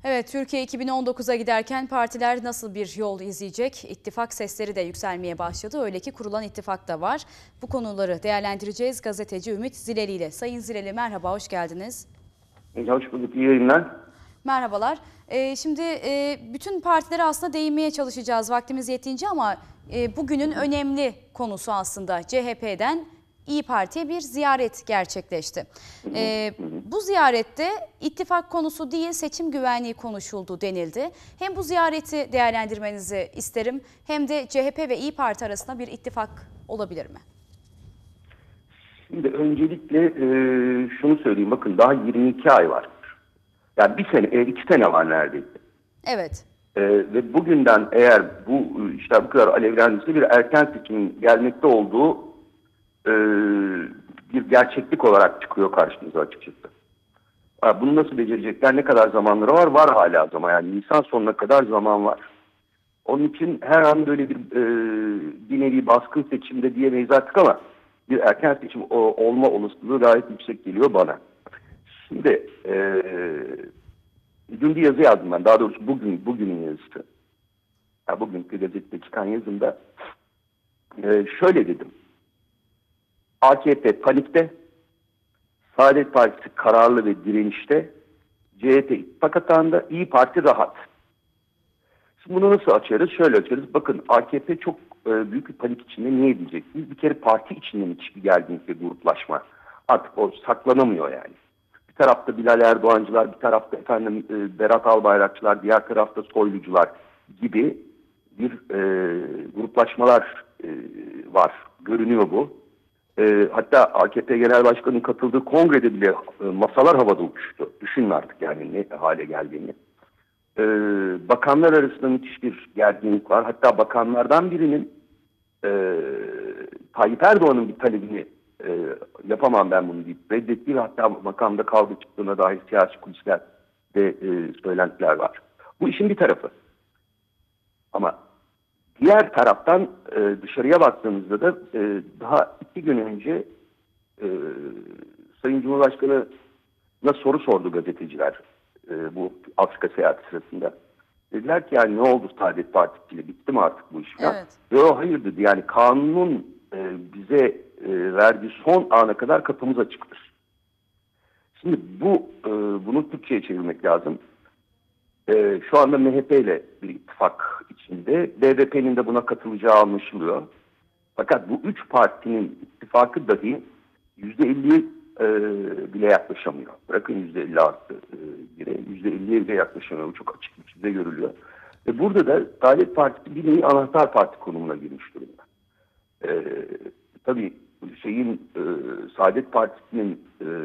Evet, Türkiye 2019'a giderken partiler nasıl bir yol izleyecek? İttifak sesleri de yükselmeye başladı. Öyle ki kurulan ittifak da var. Bu konuları değerlendireceğiz gazeteci Ümit Zileli ile. Sayın Zileli merhaba, hoş geldiniz. Hoş bulduk, iyi yayınlar. Merhabalar. Şimdi bütün partilere aslında değinmeye çalışacağız vaktimiz yettiğince ama bugünün önemli konusu aslında CHP'den İYİ Parti'ye bir ziyaret gerçekleşti. Bu ziyarette ittifak konusu değil seçim güvenliği konuşuldu denildi. Hem bu ziyareti değerlendirmenizi isterim hem de CHP ve İYİ Parti arasında bir ittifak olabilir mi? Şimdi öncelikle şunu söyleyeyim, bakın daha 22 ay var. Yani bir sene, 2 sene var neredeyse. Evet. Ve bugünden eğer bu işler bu kadar alevlenmişse bir erken seçimin gelmekte olduğu bir gerçeklik olarak çıkıyor karşımıza açıkçası. Bunu nasıl becerecekler, ne kadar zamanları var? Var hala zaman, yani Nisan sonuna kadar zaman var. Onun için her an böyle bir nevi baskın seçimde diyemeyiz artık ama bir erken seçim olma olasılığı gayet yüksek geliyor bana. Şimdi dün bir yazı yazdım ben. Daha doğrusu bugünün yazısı. Bugünkü gazetede çıkan yazımda şöyle dedim. AKP panikte, Saadet Partisi kararlı ve direnişte, CHP ittifak hatağında, İYİ Parti rahat. Şimdi bunu nasıl açarız? Şöyle açarız. Bakın AKP çok büyük bir panik içinde. Niye diyeceksiniz? Bir kere parti içinde müthiş bir gerginlik ve gruplaşma. Artık o saklanamıyor yani. Bir tarafta Bilal Erdoğancılar, bir tarafta Berat Albayrakçılar, diğer tarafta Soylucular gibi bir gruplaşmalar var. Görünüyor bu. Hatta AKP Genel Başkanı'nın katıldığı kongrede bile masalar havada uçuştu. Düşünün artık yani ne hale geldiğini. Bakanlar arasında müthiş bir gerginlik var. Hatta bakanlardan birinin Tayyip Erdoğan'ın bir talebini yapamam ben bunu deyip reddettiği ve hatta makamda kavga çıktığına dair siyasi kulislerde söylentiler var. Bu işin bir tarafı. Ama diğer taraftan dışarıya baktığımızda da daha 2 gün önce Sayın Cumhurbaşkanı'na soru sordu gazeteciler bu Afrika seyahati sırasında. Dediler ki yani ne oldu Saadet Partisi'yle, bitti mi artık bu iş falan? Evet. Yok, hayır dedi, yani kanunun bize verdiği son ana kadar kapımız açıktır. Şimdi bunu Türkçe'ye çevirmek lazım. Şu anda MHP ile bir ittifak içinde. BDP'nin de buna katılacağı anlaşılıyor. Fakat bu 3 partinin ittifakı dahi %50'ye bile yaklaşamıyor. Bırakın %50 artı %50'ye bile yaklaşamıyor. Bu çok açık bir şekilde görülüyor. Ve burada da Saadet Partisi bir nevi anahtar parti konumuna girmiş durumda. Tabii Saadet Partisi'nin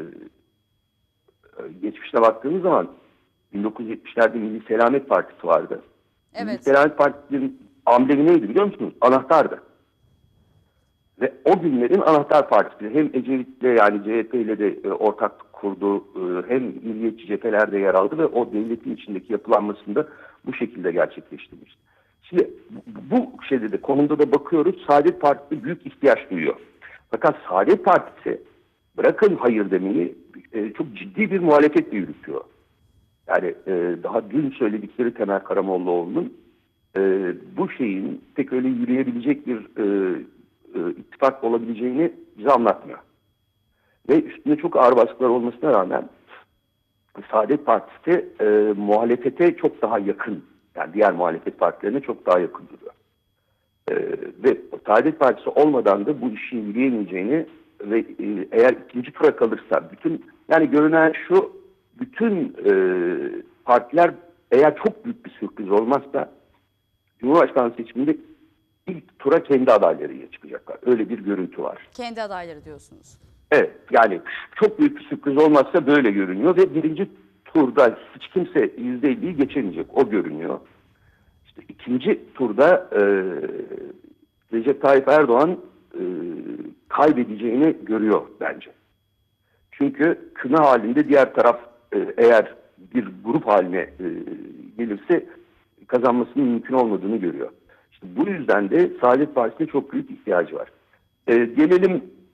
geçmişine baktığımız zaman 1970'lerde Milli Selamet Partisi vardı. Evet. Milli Selamet Partisi'nin amblemi neydi biliyor musunuz? Anahtardı. Ve o günlerin anahtar partisi. Hem Ecevit'le yani CHP ile de ortaklık kurdu. Hem milliyetçi cephelerde yer aldı ve o devletin içindeki yapılanmasında bu şekilde gerçekleştirmişti. Şimdi bu şeyde de konumda da bakıyoruz. Saadet Partisi büyük ihtiyaç duyuyor. Fakat Saadet Partisi bırakın hayır demeyi çok ciddi bir muhalefet yürütüyor. Yani daha dün söyledikleri Temel Karamollaoğlu'nun bu şeyin pek öyle yürüyebilecek bir ittifak olabileceğini bize anlatmıyor. Ve üstünde çok ağır baskılar olmasına rağmen Saadet Partisi muhalefete çok daha yakın. Yani diğer muhalefet partilerine çok daha yakın duruyor. Ve Saadet Partisi olmadan da bu işin yürüyemeyeceğini ve eğer ikinci tura kalırsa yani görünen şu, bütün partiler eğer çok büyük bir sürpriz olmazsa Cumhurbaşkanlığı seçiminde ilk tura kendi adaylarıyla çıkacaklar. Öyle bir görüntü var. Kendi adayları diyorsunuz. Evet, yani çok büyük bir sürpriz olmazsa böyle görünüyor ve birinci turda hiç kimse %50'yi geçemeyecek. O görünüyor. İşte ikinci turda Recep Tayyip Erdoğan kaybedeceğini görüyor bence. Çünkü küme halinde diğer taraf eğer bir grup haline gelirse kazanmasının mümkün olmadığını görüyor. İşte bu yüzden de Saadet Partisi'ne çok büyük ihtiyacı var. Gelelim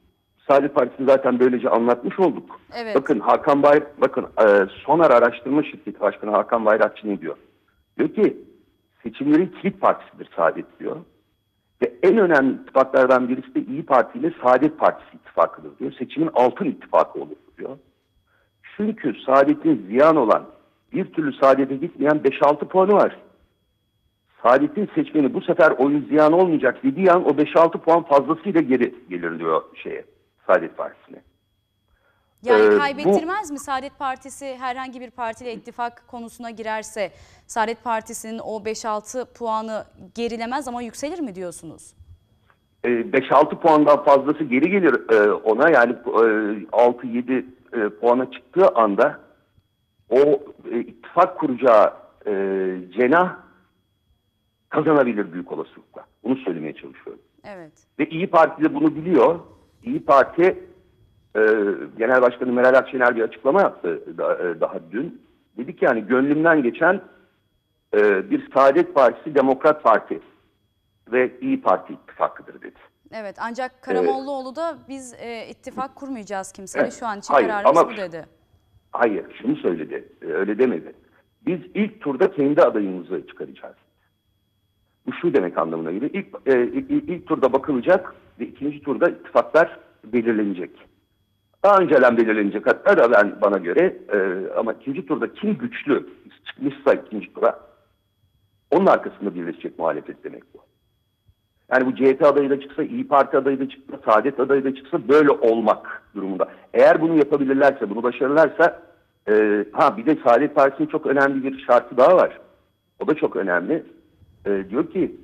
Saadet Partisi zaten böylece anlatmış olduk. Evet. Bakın Sonar Araştırma Şirketi Başkanı Hakan Bayrakçı ne diyor? Diyor ki seçimlerin kilit partisidir Saadet diyor. Ve en önemli ittifaklardan birisi de İyi Parti ile Saadet Partisi ittifakıdır diyor. Seçimin altın ittifakı olur diyor. Çünkü Saadet'in ziyan olan, bir türlü Saadet'e gitmeyen 5-6 puanı var. Saadet'in seçmeni bu sefer oyun ziyan olmayacak dediği an o 5-6 puan fazlasıyla geri gelir diyor Saadet Partisi'ne. Yani kaybettirmez mi Saadet Partisi herhangi bir partiyle ittifak konusuna girerse Saadet Partisi'nin o 5-6 puanı gerilemez ama yükselir mi diyorsunuz? 5-6 puandan fazlası geri gelir ona, yani 6-7 puana çıktığı anda o ittifak kuracağı cenah kazanabilir büyük olasılıkla. Bunu söylemeye çalışıyorum. Evet. Ve İyi Parti de bunu biliyor. İyi Parti Genel Başkanı Meral Akşener bir açıklama yaptı daha dün. Dedi ki yani gönlümden geçen bir Saadet Partisi, Demokrat Parti ve İyi Parti ittifakıdır dedi. Evet, ancak Karamollaoğlu da biz ittifak kurmayacağız kimseyle, Evet, şu an için hayır, kararımız ama bu dedi. Hayır, şunu söyledi, öyle demedi. Biz ilk turda kendi adayımızı çıkaracağız. Bu şu demek anlamına geliyor. İlk turda bakılacak ve ikinci turda ittifaklar belirlenecek. Daha önceden belirlenecek hatta da bana göre, ama ikinci turda kim güçlü çıkmışsa ikinci tura onun arkasında birleşecek muhalefet demek bu. Yani bu CHP adayı da çıksa, İyi Parti adayı da çıksa, Saadet adayı da çıksa böyle olmak durumunda. Eğer bunu yapabilirlerse, bunu başarırlarsa, bir de Saadet Partisi'nin çok önemli bir şartı daha var. O da çok önemli. Diyor ki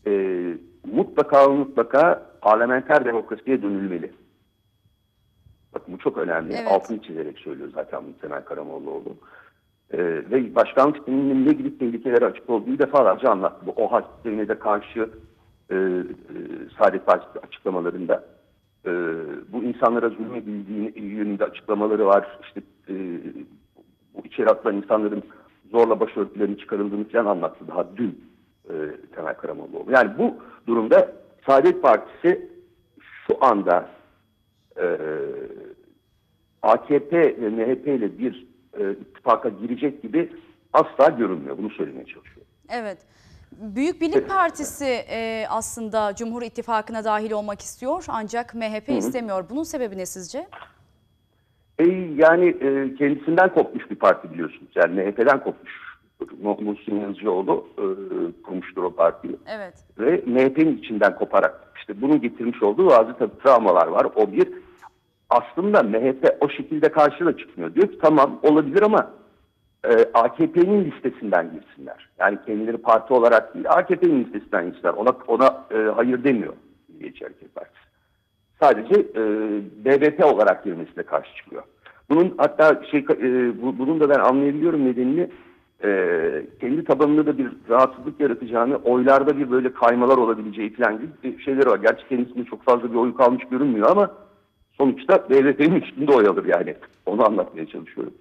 mutlaka parlamenter demokrasiye dönülmeli. Bakın bu çok önemli. Evet. Altını çizerek söylüyor zaten bu Temel Karamollaoğlu. Ve başkanlık sisteminin ne gibi tehlikelere açık olduğunu defalarca anlattı. Bu OHA sistemine de karşı Saadet Partisi açıklamalarında bu insanlara zulmedildiği yönünde açıklamaları var. İşte bu içeri atılan insanların zorla başörtülerinin çıkarıldığını falan anlattı daha dün Temel Karamollaoğlu. Yani bu durumda Saadet Partisi şu anda AKP ve MHP ile bir ittifaka girecek gibi asla görünmüyor. Bunu söylemeye çalışıyorum. Evet. Büyük Birlik Partisi aslında Cumhur İttifakı'na dahil olmak istiyor ancak MHP istemiyor. Bunun sebebi ne sizce? Yani kendisinden kopmuş bir parti biliyorsunuz. Yani MHP'den kopmuş. Muhsin Yazıcıoğlu kurmuştur o partiyi. Evet. Ve MHP'nin içinden koparak işte bunu getirmiş olduğu bazı tabii travmalar var. O bir. Aslında MHP o şekilde karşına çıkmıyor. Diyor ki tamam olabilir ama AKP'nin listesinden girsinler. Yani kendileri parti olarak değil, AKP'nin listesinden girsinler. Ona hayır demiyor Milliyetçi Hareket Partisi. Sadece BBP olarak girmesine karşı çıkıyor. Bunun hatta bunun da ben anlayabiliyorum nedenini. Kendi tabanında da bir rahatsızlık yaratacağını, oylarda bir böyle kaymalar olabileceği falan gibi şeyleri var. Gerçi kendisinde çok fazla bir oy kalmış görünmüyor ama sonuçta BBP'nin üstünde oy alır yani. Onu anlatmaya çalışıyorum.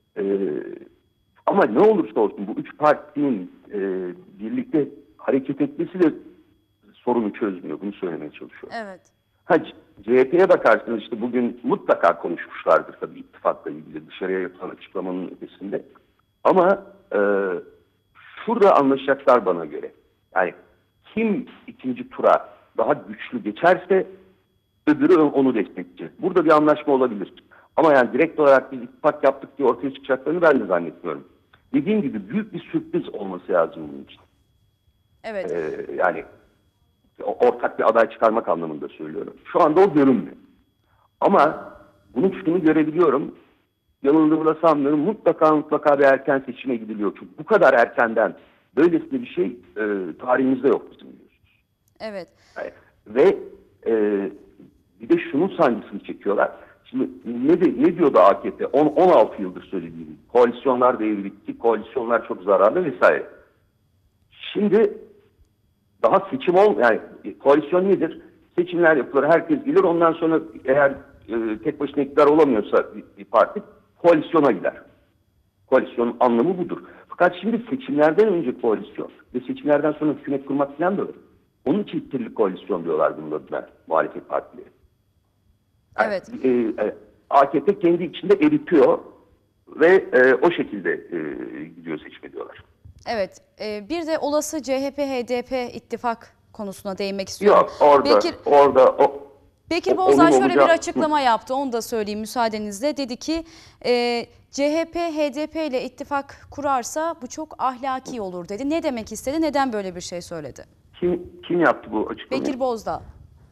Ama ne olursa olsun bu üç partinin birlikte hareket etmesi de sorunu çözmüyor. Bunu söylemeye çalışıyorum. Evet. CHP'ye bakarsanız işte bugün mutlaka konuşmuşlardır tabii ittifakla ilgili dışarıya yapılan açıklamanın ötesinde. Ama şurada anlaşacaklar bana göre. Yani kim ikinci tura daha güçlü geçerse öbürü onu destekleyecek. Burada bir anlaşma olabilir. Ama yani direkt olarak biz ittifak yaptık diye ortaya çıkacaklarını ben de zannetmiyorum. Dediğim gibi büyük bir sürpriz olması lazım bunun için. Evet. Yani ortak bir aday çıkarmak anlamında söylüyorum. Şu anda o görünmüyor. Ama şunu görebiliyorum. Yanıldığımı da sanmıyorum. Mutlaka bir erken seçime gidiliyor. Çünkü bu kadar erkenden böylesine bir şey tarihimizde yok bizim biliyorsunuz. Evet. Yani, ve bir de şunun sancısını çekiyorlar. Şimdi ne diyordu AKP? 16 yıldır söylediği gibi. Koalisyonlar devri bitti. Koalisyonlar çok zararlı vesaire. Şimdi daha seçim yani koalisyon nedir? Seçimler yapılır, herkes gelir. Ondan sonra eğer tek başına iktidar olamıyorsa bir parti koalisyona gider. Koalisyonun anlamı budur. Fakat şimdi seçimlerden önce koalisyon ve seçimlerden sonra hükümet kurmak falan da var. Onun için ikili koalisyon diyorlar bunun adına muhalefet partileri. Yani, Evet. AKP kendi içinde eritiyor ve o şekilde gidiyor seçime diyorlar. Evet. Bir de olası CHP-HDP ittifak konusuna değinmek istiyorum. Yok orada Bekir onun Bozdağ şöyle olacağı... bir açıklama yaptı, onu da söyleyeyim müsaadenizle. Dedi ki CHP HDP ile ittifak kurarsa bu çok ahlaki olur dedi. Ne demek istedi? Neden böyle bir şey söyledi? Kim yaptı bu açıklamayı? Bekir Bozdağ.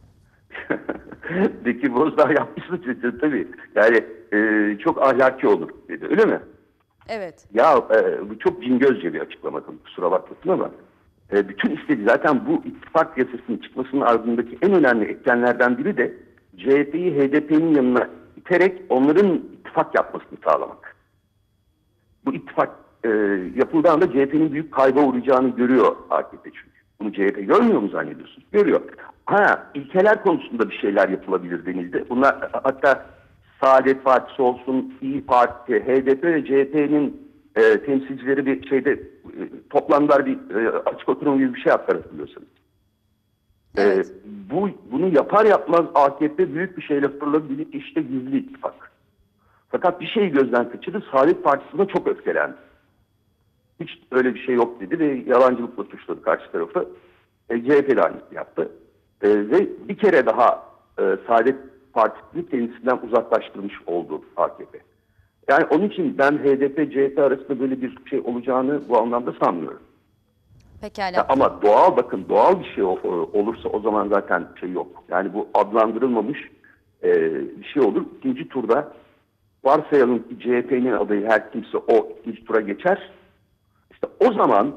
Bekir Bozdağ yapmıştı tabii. Yani çok ahlaki olur dedi. Öyle mi? Evet. Ya bu çok cingözce bir açıklama, kusura bakmasın ama bütün istediği zaten bu ittifak yasasının çıkmasının ardındaki en önemli etkenlerden biri de CHP'yi HDP'nin yanına iterek onların ittifak yapmasını sağlamak. Bu ittifak yapıldığı anda CHP'nin büyük kayba uğrayacağını görüyor AKP çünkü. Bunu CHP görmüyor mu zannediyorsunuz? Görüyor. İlkeler konusunda bir şeyler yapılabilir denildi. Bunlar hatta Saadet Partisi olsun, İYİ Parti, HDP ve CHP'nin temsilcileri bir şeyde toplandılar, bir açık oturum gibi bir şey yaptılar hatırlıyorsanız. Evet. Bunu yapar yapmaz AKP büyük bir şeyle fırladı, işte gizli ittifak. Fakat bir şeyi gözden kaçırdı. Saadet Partisi'ne çok öfkelendi. Hiç öyle bir şey yok dedi ve yalancılıkla suçladı karşı tarafı. CHP de aynısını yaptı. Ve bir kere daha Saadet Partisi'ni kendisinden uzaklaştırmış oldu AKP. Yani onun için ben HDP-CHP arasında böyle bir şey olacağını bu anlamda sanmıyorum. Pekala. Ama doğal bir şey olursa o zaman zaten şey yok. Yani bu adlandırılmamış bir şey olur. İkinci turda varsayalım ki CHP'nin adayı her kimse o ikinci tura geçer. İşte o zaman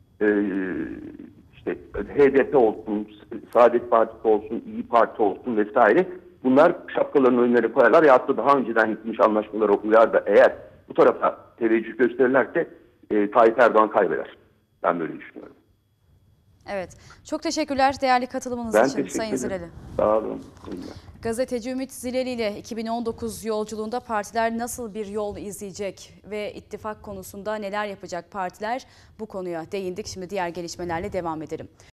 işte HDP olsun, Saadet Partisi olsun, İYİ Parti olsun vesaire bunlar şapkalarını önlerine koyarlar ya da daha önceden gitmiş anlaşmalara uyar da eğer bu tarafa teveccüh gösterirlerse Tayyip Erdoğan kaybeder. Ben böyle düşünüyorum. Evet. Çok teşekkürler değerli katılımınız Ben için teşekkür Sayın ederim. Zileli. Sağ olun. Gazeteci Ümit Zileli ile 2019 yolculuğunda partiler nasıl bir yol izleyecek ve ittifak konusunda neler yapacak partiler, bu konuya değindik. Şimdi diğer gelişmelerle devam edelim.